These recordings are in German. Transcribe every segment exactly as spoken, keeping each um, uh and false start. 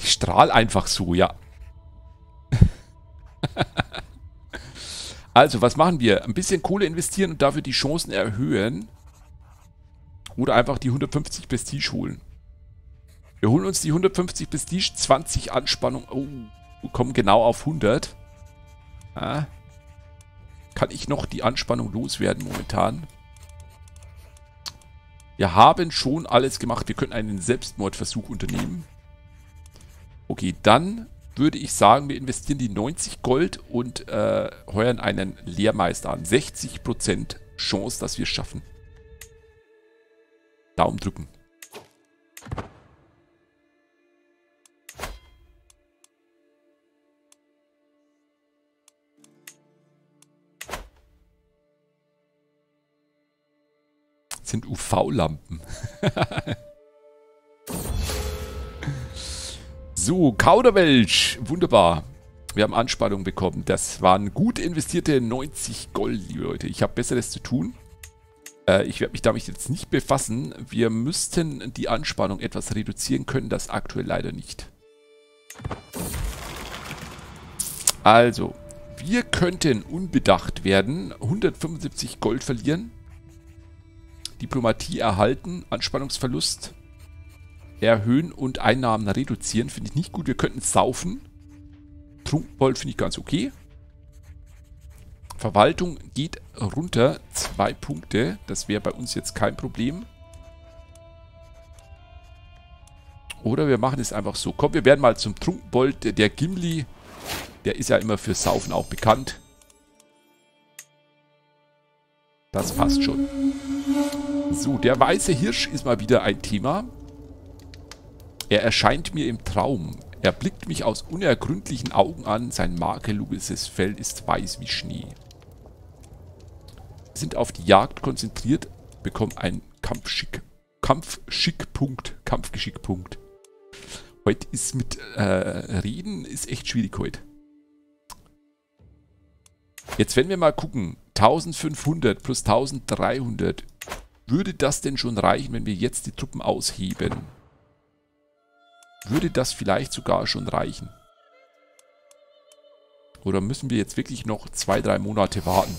Ich strahle einfach so, ja. Also, was machen wir? Ein bisschen Kohle investieren und dafür die Chancen erhöhen. Oder einfach die hundertfünfzig Prestige holen. Wir holen uns die hundertfünfzig Prestige, zwanzig Anspannung. Oh, wir kommen genau auf hundert. Ah. Kann ich noch die Anspannung loswerden momentan? Wir haben schon alles gemacht. Wir können einen Selbstmordversuch unternehmen. Okay, dann würde ich sagen, wir investieren die neunzig Gold und äh, heuern einen Lehrmeister an. sechzig Prozent Chance, dass wir es schaffen. Daumen drücken. Das sind U V-Lampen. So, Kauderwelsch. Wunderbar. Wir haben Anspannung bekommen. Das waren gut investierte neunzig Gold, liebe Leute. Ich habe Besseres zu tun. Äh, ich werde mich damit jetzt nicht befassen. Wir müssten die Anspannung etwas reduzieren können. Das aktuell leider nicht. Also, wir könnten unbedacht werden. hundertfünfundsiebzig Gold verlieren. Diplomatie erhalten. Anspannungsverlust erhöhen und Einnahmen reduzieren. Finde ich nicht gut. Wir könnten saufen. Trunkenbold finde ich ganz okay. Verwaltung geht runter. Zwei Punkte. Das wäre bei uns jetzt kein Problem. Oder wir machen es einfach so. Komm, wir werden mal zum Trunkenbold. Der, der Gimli, der ist ja immer für Saufen auch bekannt. Das passt schon. So, der weiße Hirsch ist mal wieder ein Thema. Er erscheint mir im Traum. Er blickt mich aus unergründlichen Augen an. Sein makelloses Fell ist weiß wie Schnee. Wir sind auf die Jagd konzentriert, bekommen einen Kampfschick, Kampfschickpunkt, Kampfgeschickpunkt. Heute ist mit äh, Reden ist echt schwierig heute. Jetzt, wenn wir mal gucken, eintausendfünfhundert plus eintausenddreihundert, würde das denn schon reichen, wenn wir jetzt die Truppen ausheben? Würde das vielleicht sogar schon reichen? Oder müssen wir jetzt wirklich noch zwei, drei Monate warten?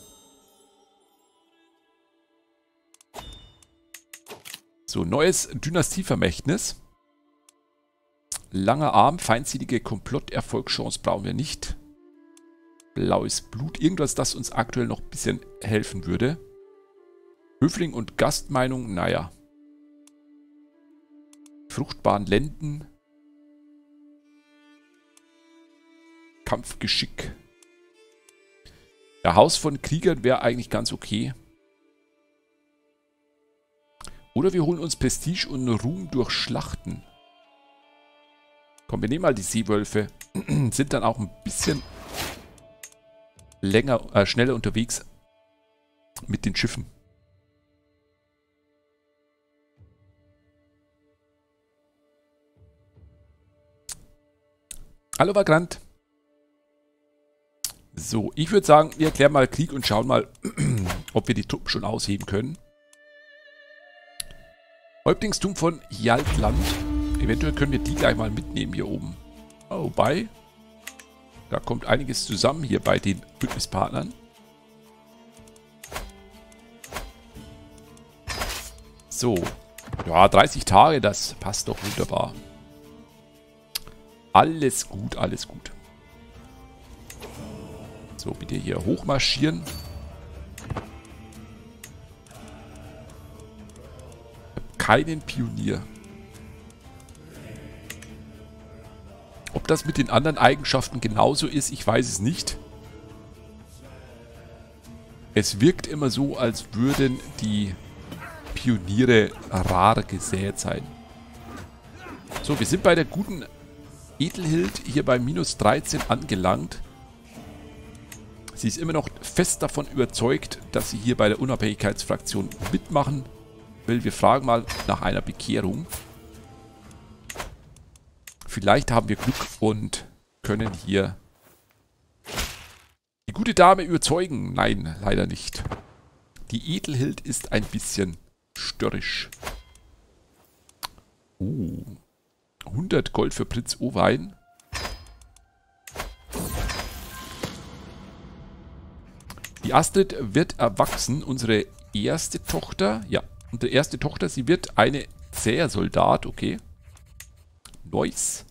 So, neues Dynastievermächtnis. Langer Arm, feindselige Komplotterfolgschance brauchen wir nicht. Blaues Blut, irgendwas, das uns aktuell noch ein bisschen helfen würde. Höfling und Gastmeinung, naja. Fruchtbaren Lenden. Kampfgeschick. Der Haus von Kriegern wäre eigentlich ganz okay. Oder wir holen uns Prestige und Ruhm durch Schlachten. Komm, wir nehmen mal die Seewölfe. Sind dann auch ein bisschen länger, äh, schneller unterwegs mit den Schiffen. Hallo Vagrant. So, ich würde sagen, wir erklären mal Krieg und schauen mal, ob wir die Truppen schon ausheben können. Häuptlingstum von Hjaltland. Eventuell können wir die gleich mal mitnehmen hier oben. Oh, wobei, da kommt einiges zusammen hier bei den Bündnispartnern. So, ja, dreißig Tage, das passt doch wunderbar. Alles gut, alles gut. So, bitte hier hochmarschieren. Keinen Pionier. Ob das mit den anderen Eigenschaften genauso ist, ich weiß es nicht. Es wirkt immer so, als würden die Pioniere rar gesät sein. So, wir sind bei der guten Edelhild hier bei minus dreizehn angelangt. Sie ist immer noch fest davon überzeugt, dass sie hier bei der Unabhängigkeitsfraktion mitmachen will. Wir fragen mal nach einer Bekehrung. Vielleicht haben wir Glück und können hier die gute Dame überzeugen. Nein, leider nicht. Die Edelhild ist ein bisschen störrisch. Oh. hundert Gold für Prinz Owain. Die Astrid wird erwachsen. Unsere erste Tochter, ja, unsere erste Tochter, sie wird eine Zähersoldat, okay. Nice.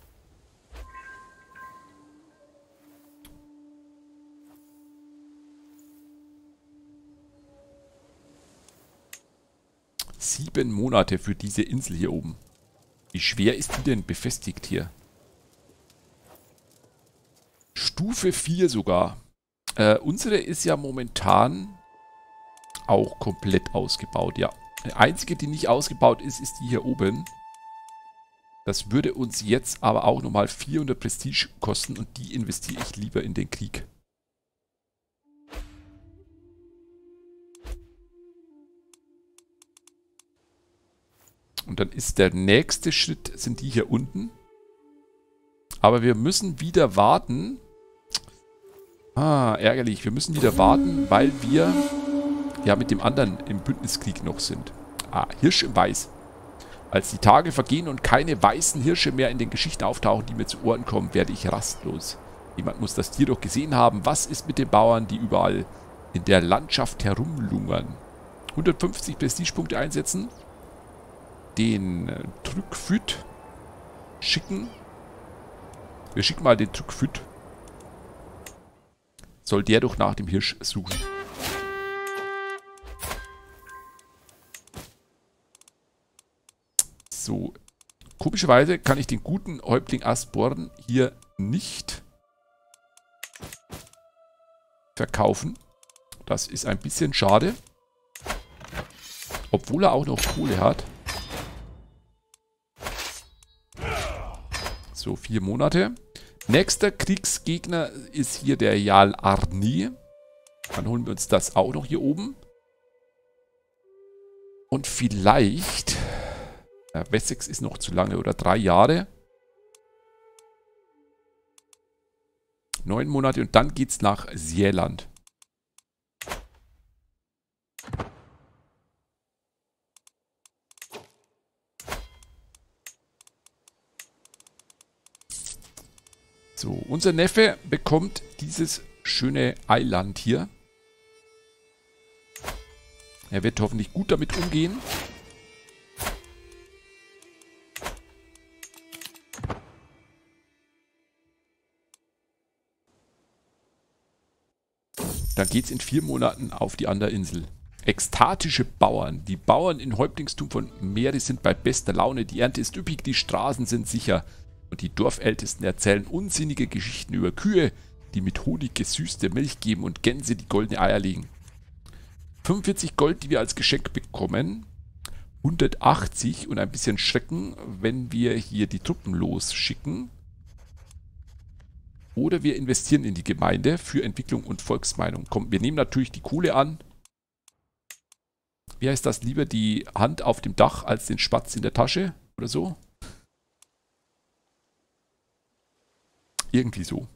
Sieben Monate für diese Insel hier oben. Wie schwer ist die denn befestigt hier? Stufe vier sogar. Äh, unsere ist ja momentan auch komplett ausgebaut, ja. Die einzige, die nicht ausgebaut ist, ist die hier oben. Das würde uns jetzt aber auch nochmal vierhundert Prestige kosten und die investiere ich lieber in den Krieg. Und dann ist der nächste Schritt, sind die hier unten. Aber wir müssen wieder warten. Ah, ärgerlich. Wir müssen wieder warten, weil wir ja mit dem anderen im Bündniskrieg noch sind. Ah, Hirsch im Weiß. Als die Tage vergehen und keine weißen Hirsche mehr in den Geschichten auftauchen, die mir zu Ohren kommen, werde ich rastlos. Jemand muss das Tier doch gesehen haben. Was ist mit den Bauern, die überall in der Landschaft herumlungern? hundertfünfzig Prestigepunkte einsetzen. Den äh, Trückfüt schicken. Wir schicken mal den Trückfüt. Soll der doch nach dem Hirsch suchen. So. Komischerweise kann ich den guten Häuptling Asborn hier nicht verkaufen. Das ist ein bisschen schade. Obwohl er auch noch Kohle hat. So, vier Monate. Nächster Kriegsgegner ist hier der Jarl Arni. Dann holen wir uns das auch noch hier oben. Und vielleicht... Ja, Wessex ist noch zu lange, oder drei Jahre. Neun Monate und dann geht's nach Seeland. So, unser Neffe bekommt dieses schöne Eiland hier. Er wird hoffentlich gut damit umgehen. Dann geht es in vier Monaten auf die andere Insel. Ekstatische Bauern. Die Bauern in Häuptlingstum von Meri sind bei bester Laune. Die Ernte ist üppig, die Straßen sind sicher. Und die Dorfältesten erzählen unsinnige Geschichten über Kühe, die mit Honig gesüßte Milch geben und Gänse, die goldene Eier legen. fünfundvierzig Gold, die wir als Geschenk bekommen. hundertachtzig und ein bisschen Schrecken, wenn wir hier die Truppen losschicken. Oder wir investieren in die Gemeinde für Entwicklung und Volksmeinung. Komm, wir nehmen natürlich die Kohle an. Wie heißt das? Lieber die Hand auf dem Dach als den Spatz in der Tasche oder so? Irgendwie so.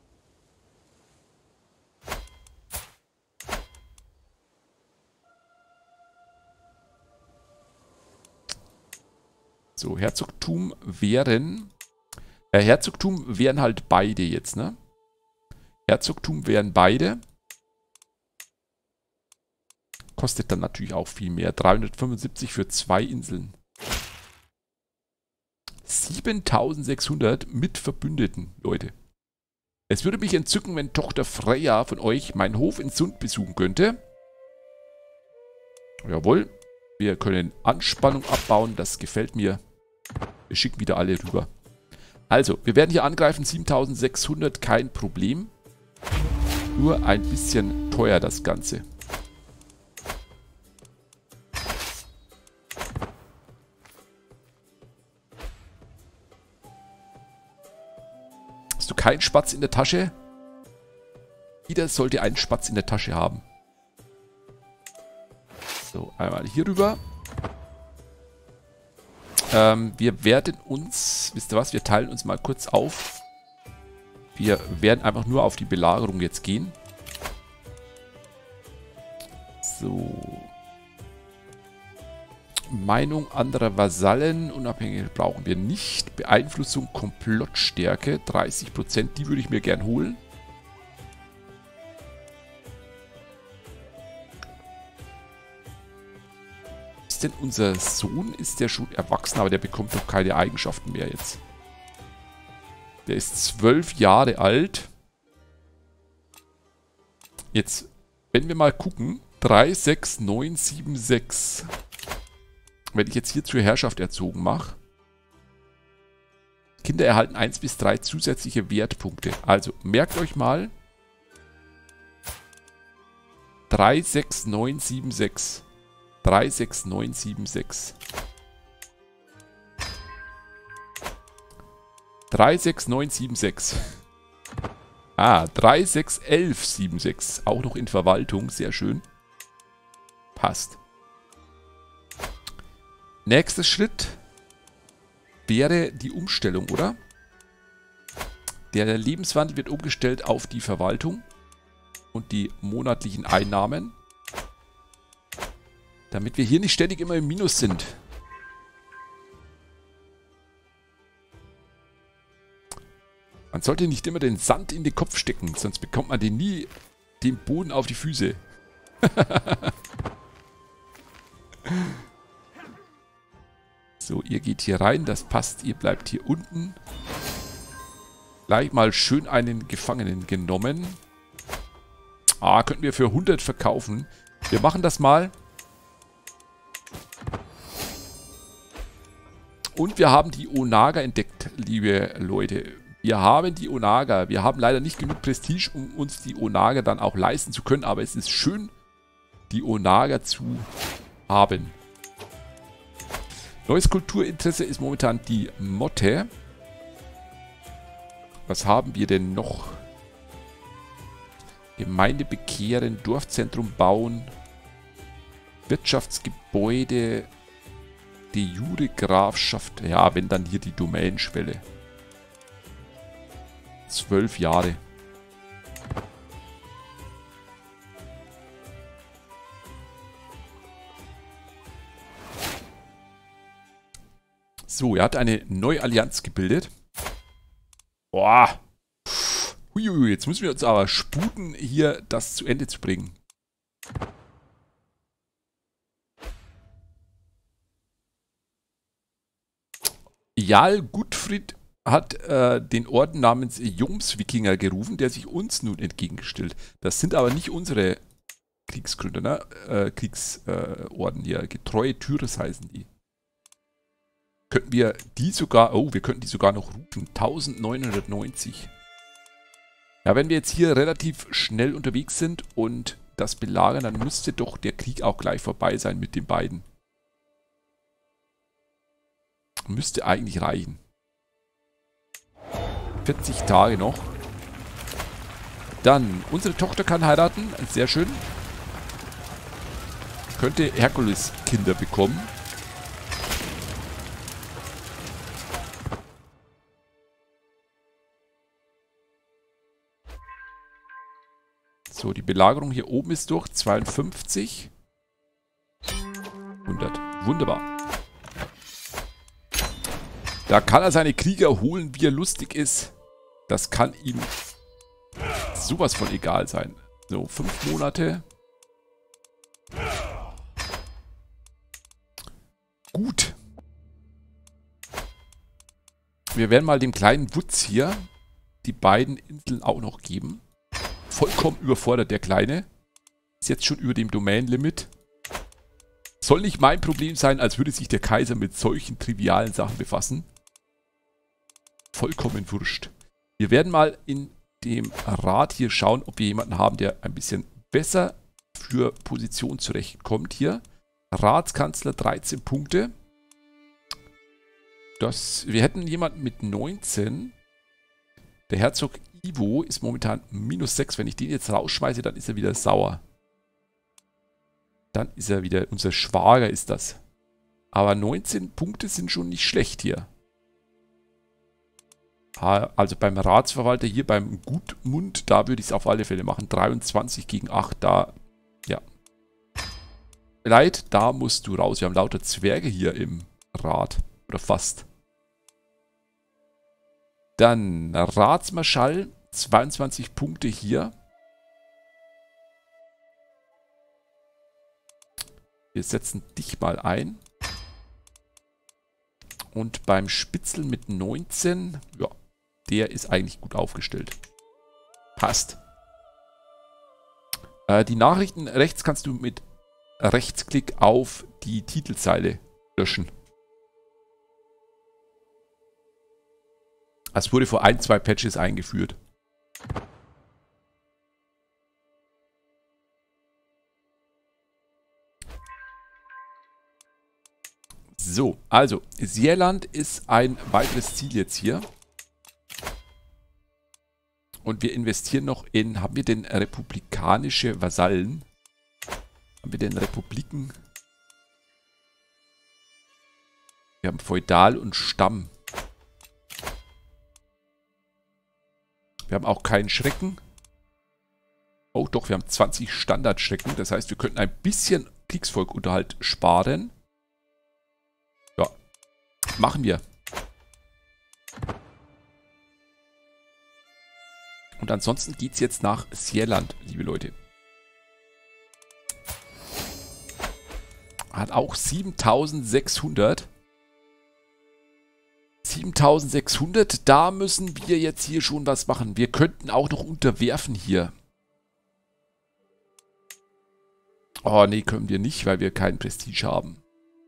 So, Herzogtum wären... Äh, Herzogtum wären halt beide jetzt, ne? Herzogtum wären beide. Kostet dann natürlich auch viel mehr. dreihundertfünfundsiebzig für zwei Inseln. siebentausendsechshundert mit Verbündeten, Leute. Es würde mich entzücken, wenn Tochter Freya von euch meinen Hof in Sund besuchen könnte. Jawohl. Wir können Anspannung abbauen, das gefällt mir. Wir schicken wieder alle rüber. Also, wir werden hier angreifen, siebentausendsechshundert, kein Problem. Nur ein bisschen teuer das Ganze. Hast du keinen Spatz in der Tasche? Jeder sollte einen Spatz in der Tasche haben. So, einmal hier rüber. Ähm, wir werden uns, wisst ihr was, wir teilen uns mal kurz auf. Wir werden einfach nur auf die Belagerung jetzt gehen. So. Meinung anderer Vasallen. Unabhängig brauchen wir nicht. Beeinflussung, Komplottstärke. dreißig Prozent, die würde ich mir gern holen. Ist denn unser Sohn? Ist der schon erwachsen? Aber der bekommt doch keine Eigenschaften mehr jetzt. Der ist zwölf Jahre alt. Jetzt, wenn wir mal gucken. drei, sechs, neun, sieben, sechs. Wenn ich jetzt hier zur Herrschaft erzogen mache. Kinder erhalten eins bis drei zusätzliche Wertpunkte. Also, merkt euch mal. drei, sechs, neun, sieben, sechs. drei, sechs, neun, sieben, sechs. drei, sechs, neun, sieben, sechs. Ah, drei, sechs, elf, sieben, sechs. Auch noch in Verwaltung. Sehr schön. Passt. Nächster Schritt wäre die Umstellung, oder? Der Lebenswandel wird umgestellt auf die Verwaltung und die monatlichen Einnahmen, damit wir hier nicht ständig immer im Minus sind. Man sollte nicht immer den Sand in den Kopf stecken, sonst bekommt man den nie den Boden auf die Füße. So, ihr geht hier rein, das passt, ihr bleibt hier unten. Gleich mal schön einen Gefangenen genommen. Ah, könnten wir für hundert verkaufen. Wir machen das mal. Und wir haben die Onaga entdeckt, liebe Leute. Wir haben die Onaga. Wir haben leider nicht genug Prestige, um uns die Onaga dann auch leisten zu können. Aber es ist schön, die Onaga zu haben. Neues Kulturinteresse ist momentan die Motte. Was haben wir denn noch? Gemeinde bekehren, Dorfzentrum bauen, Wirtschaftsgebäude, die Jure-Grafschaft. Ja, wenn dann hier die Domänenschwelle. Zwölf Jahre. So, er hat eine neue Allianz gebildet. Boah. Huiui, jetzt müssen wir uns aber sputen, hier das zu Ende zu bringen. Jarl Gutfried hat äh, den Orden namens Jomswikinger gerufen, der sich uns nun entgegengestellt. Das sind aber nicht unsere Kriegsgründer, ne? Äh, Kriegsorden äh, hier. Getreue Türes heißen die. Könnten wir die sogar... Oh, wir könnten die sogar noch rufen. neunzehnhundertneunzig. Ja, wenn wir jetzt hier relativ schnell unterwegs sind und das belagern, dann müsste doch der Krieg auch gleich vorbei sein mit den beiden. Müsste eigentlich reichen. vierzig Tage noch. Dann, unsere Tochter kann heiraten. Sehr schön. Könnte Herkules Kinder bekommen. So, die Belagerung hier oben ist durch. zweiundfünfzig. hundert. Wunderbar. Da kann er seine Krieger holen, wie er lustig ist. Das kann ihm sowas von egal sein. So, fünf Monate. Gut. Wir werden mal dem kleinen Wutz hier die beiden Inseln auch noch geben. Vollkommen überfordert, der Kleine. Ist jetzt schon über dem Domain-Limit. Soll nicht mein Problem sein, als würde sich der Kaiser mit solchen trivialen Sachen befassen. Vollkommen wurscht. Wir werden mal in dem Rat hier schauen, ob wir jemanden haben, der ein bisschen besser für Position zurechtkommt hier. Ratskanzler, dreizehn Punkte. Das, wir hätten jemanden mit neunzehn. Der Herzog Ivo ist momentan minus sechs. Wenn ich den jetzt rausschmeiße, dann ist er wieder sauer. Dann ist er wieder, unser Schwager ist das. Aber neunzehn Punkte sind schon nicht schlecht hier. Also beim Ratsverwalter hier, beim Gutmund, da würde ich es auf alle Fälle machen. dreiundzwanzig gegen acht, da, ja. mir leid, da musst du raus. Wir haben lauter Zwerge hier im Rat. Oder fast. Dann Ratsmarschall, zweiundzwanzig Punkte hier. Wir setzen dich mal ein. Und beim Spitzel mit neunzehn, ja, der ist eigentlich gut aufgestellt. Passt. Äh, die Nachrichten rechts kannst du mit Rechtsklick auf die Titelzeile löschen. Es wurde vor ein, zwei Patches eingeführt. So, also, Sierland ist ein weiteres Ziel jetzt hier. Und wir investieren noch in, haben wir denn republikanische Vasallen? Haben wir denn Republiken? Wir haben Feudal und Stamm. Wir haben auch keinen Schrecken. Oh doch, wir haben zwanzig Standardschrecken. Das heißt, wir könnten ein bisschen Kriegsvolkunterhalt sparen. Ja, machen wir. Und ansonsten geht es jetzt nach Sierland, liebe Leute. Hat auch siebentausendsechshundert. siebentausendsechshundert, da müssen wir jetzt hier schon was machen. Wir könnten auch noch unterwerfen hier. Oh, nee, können wir nicht, weil wir keinen Prestige haben.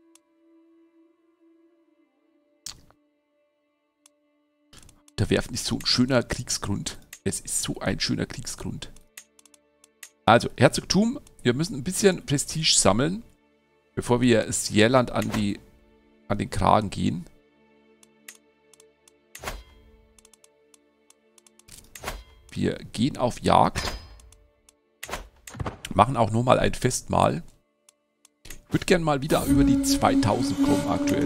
Unterwerfen ist so ein schöner Kriegsgrund. Es ist so ein schöner Kriegsgrund. Also, Herzogtum, wir müssen ein bisschen Prestige sammeln, bevor wir Sierland an, die, an den Kragen gehen. Wir gehen auf Jagd. Machen auch nochmal ein Festmahl. Ich würde gerne mal wieder über die zweitausend kommen aktuell.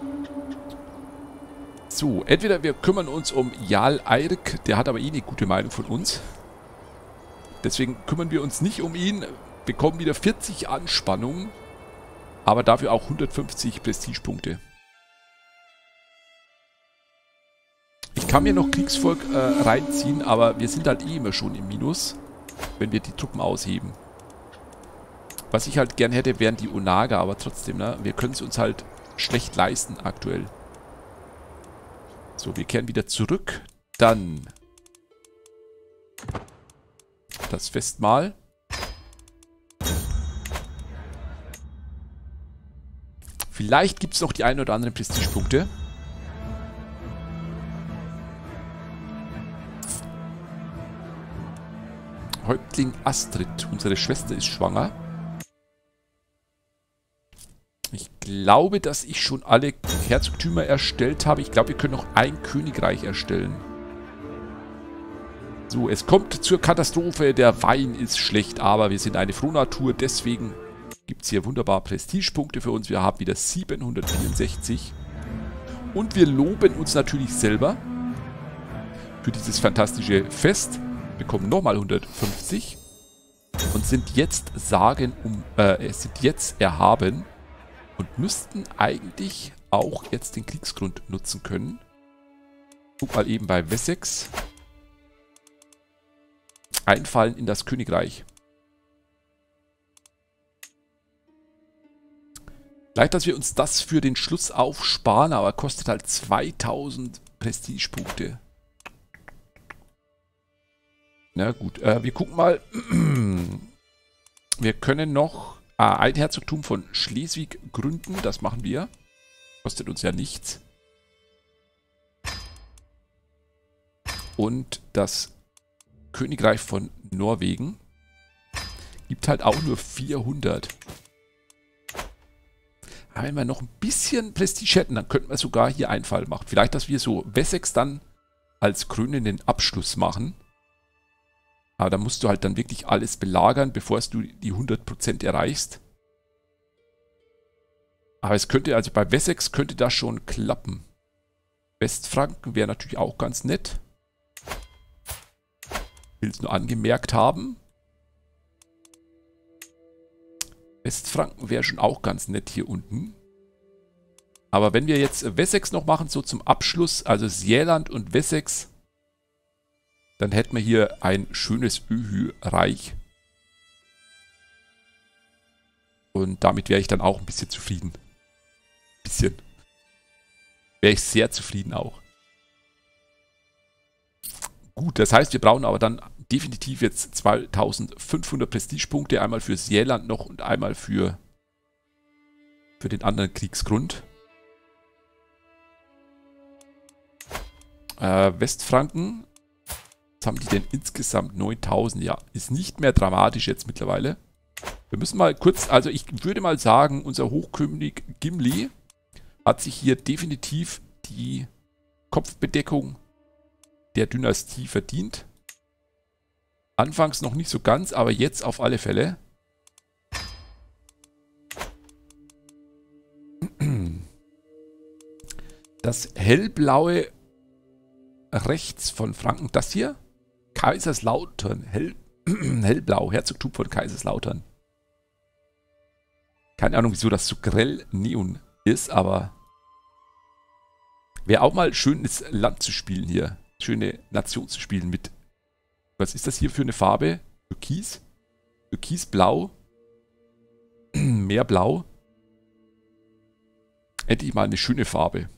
So, entweder wir kümmern uns um Jarl Eirik, der hat aber eh eine gute Meinung von uns. Deswegen kümmern wir uns nicht um ihn, bekommen wieder vierzig Anspannung, aber dafür auch hundertfünfzig Prestigepunkte. Ich kann mir noch Kriegsvolk äh, reinziehen, aber wir sind halt eh immer schon im Minus, wenn wir die Truppen ausheben. Was ich halt gern hätte, wären die Onaga, aber trotzdem, ne, wir können es uns halt schlecht leisten aktuell. So, wir kehren wieder zurück. Dann das Festmahl. Vielleicht gibt es noch die ein oder anderen Prestigepunkte. Häuptling Astrid. Unsere Schwester ist schwanger. Ich glaube, dass ich schon alle Herzogtümer erstellt habe. Ich glaube, wir können noch ein Königreich erstellen. So, es kommt zur Katastrophe. Der Wein ist schlecht, aber wir sind eine Frohnatur. Deswegen gibt es hier wunderbar Prestigepunkte für uns. Wir haben wieder siebenhundertvierundsechzig. Und wir loben uns natürlich selber für dieses fantastische Fest. Bekommen nochmal hundertfünfzig. Und sind jetzt sagen um, äh, sind jetzt erhaben. Und müssten eigentlich auch jetzt den Kriegsgrund nutzen können. Guck mal eben bei Wessex. Einfallen in das Königreich. Vielleicht, dass wir uns das für den Schluss aufsparen, aber kostet halt zweitausend Prestigepunkte. Na gut, äh, wir gucken mal. Wir können noch ah, ein Herzogtum von Schleswig gründen. Das machen wir. Kostet uns ja nichts. Und das Königreich von Norwegen gibt halt auch nur vierhundert. Aber wenn wir noch ein bisschen Prestige hätten, dann könnten wir sogar hier einen Fall machen. Vielleicht, dass wir so Wessex dann als krönenden Abschluss machen. Aber da musst du halt dann wirklich alles belagern, bevor du die hundert Prozent erreichst. Aber es könnte, also bei Wessex könnte das schon klappen. Westfranken wäre natürlich auch ganz nett. Ich will es nur angemerkt haben. Westfranken wäre schon auch ganz nett hier unten. Aber wenn wir jetzt Wessex noch machen, so zum Abschluss, also Själland und Wessex, dann hätten wir hier ein schönes Öhü-Reich. Und damit wäre ich dann auch ein bisschen zufrieden. Bisschen. Wäre ich sehr zufrieden auch. Gut, das heißt, wir brauchen aber dann definitiv jetzt zweitausendfünfhundert Prestigepunkte. Einmal für Själland noch und einmal für, für den anderen Kriegsgrund. Äh, Westfranken. Was haben die denn insgesamt? neuntausend. Ja, ist nicht mehr dramatisch jetzt mittlerweile. Wir müssen mal kurz, also ich würde mal sagen, unser Hochkönig Gimli hat sich hier definitiv die Kopfbedeckung der Dynastie verdient. Anfangs noch nicht so ganz, aber jetzt auf alle Fälle. Das hellblaue rechts von Franken, das hier, Kaiserslautern, hell, hellblau, Herzogtum von Kaiserslautern. Keine Ahnung, wieso das so grell Neon ist, aber wäre auch mal schön, das Land zu spielen hier. Schöne Nation zu spielen mit. Was ist das hier für eine Farbe? Türkis? Türkisblau? Meerblau? Endlich mal eine schöne Farbe.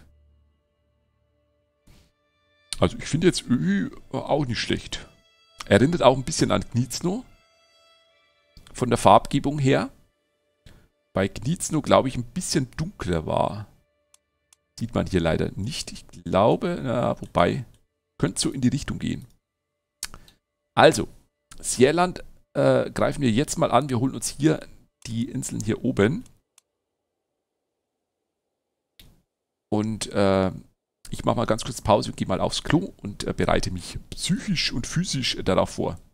Also ich finde jetzt Öhü auch nicht schlecht. Erinnert auch ein bisschen an Gniezno. Von der Farbgebung her. Bei Gniezno, glaube ich, ein bisschen dunkler war. Sieht man hier leider nicht. Ich glaube, na, wobei, könnte so in die Richtung gehen. Also, Själland äh, greifen wir jetzt mal an. Wir holen uns hier die Inseln hier oben. Und äh, ich mache mal ganz kurz Pause und gehe mal aufs Klo und äh, bereite mich psychisch und physisch darauf vor.